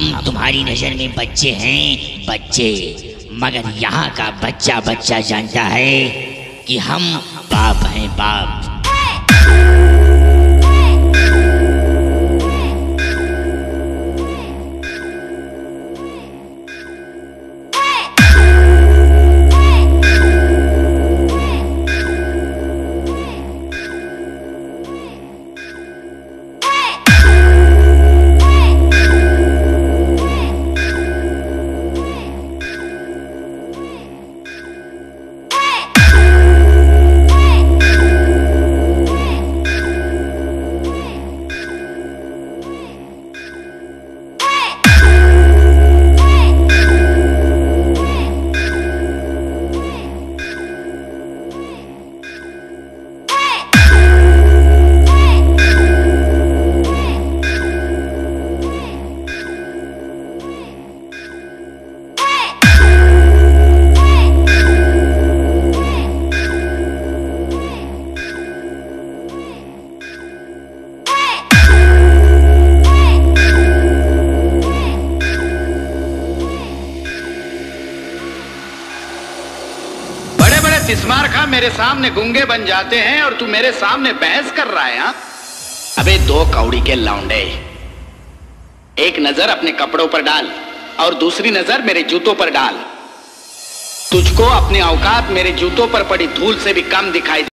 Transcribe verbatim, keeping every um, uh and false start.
हम तुम्हारी नजर में बच्चे हैं, बच्चे, मगर यहाँ का बच्चा बच्चा जानता है कि हम बाप हैं, बाप। तिस्मार खा मेरे सामने गूंगे बन जाते हैं और तू मेरे सामने बहस कर रहा है। हा? अबे दो कौड़ी के लौंडे, एक नजर अपने कपड़ों पर डाल और दूसरी नजर मेरे जूतों पर डाल। तुझको अपनी औकात मेरे जूतों पर पड़ी धूल से भी कम दिखाई